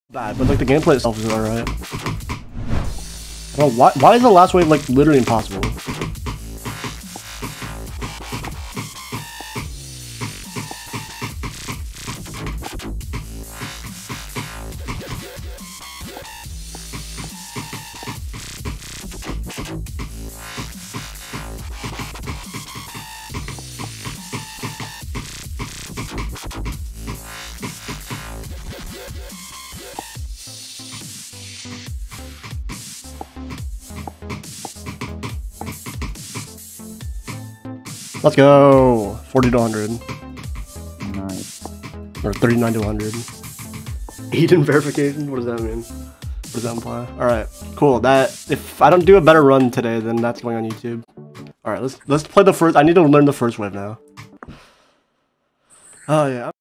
bad, but like the gameplay itself is alright. Well, why is the last wave like literally impossible? Let's go! 40 to 100. Nice. Or 39 to 100. Eden verification? What does that mean? What does that imply? Alright, cool. That if I don't do a better run today, then that's going on YouTube. Alright, let's play the first. I need to learn the first wave now. Oh yeah.